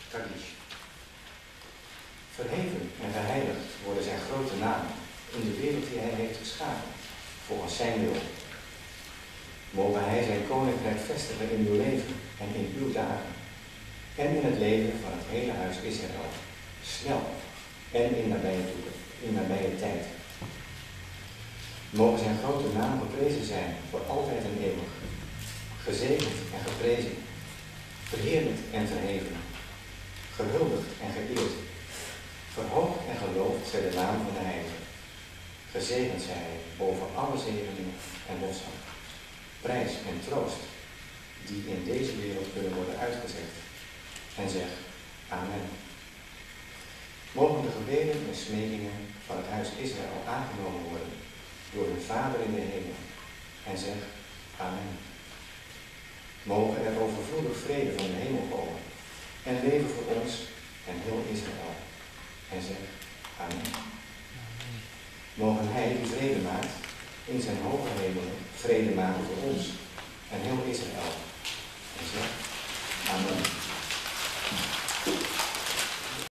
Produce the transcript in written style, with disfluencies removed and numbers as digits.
Kaddish. Verheven en geheiligd worden zijn grote namen in de wereld die hij heeft geschapen, volgens zijn wil. Mogen hij zijn koninkrijk vestigen in uw leven en in uw dagen, en in het leven van het hele huis Israël, snel en in nabije tijd. Mogen zijn grote naam geprezen zijn voor altijd en eeuwig, gezegend en geprezen, verheerlijkt en verheven, gehuldigd en geëerd, verhoogd en geloofd zij de naam van de Heilige. Gezegend zij hij boven alle zegeningen en loszang, prijs en troost die in deze wereld kunnen worden uitgezegd. En zeg, amen. Mogen de gebeden en smekingen van het huis Israël aangenomen worden door hun Vader in de hemel. En zeg, amen. Mogen er overvloedig vrede van de hemel komen en leven voor ons en heel Israël. En zeg, amen. Mogen hij die vrede maakt in zijn hoge hemelen vrede maken voor ons en heel Israël.